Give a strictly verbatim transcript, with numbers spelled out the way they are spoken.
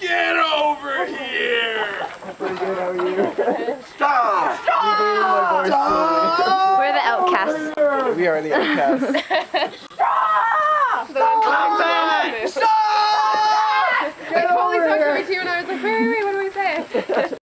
Get over here! Pretty good, how are you? Stop! Stop! Stop! We're the outcasts. We are the outcasts. Stop! Stop! Stop! Stop! Like, Polly talked to me too, and I was like, wait, wait, wait, what do we say?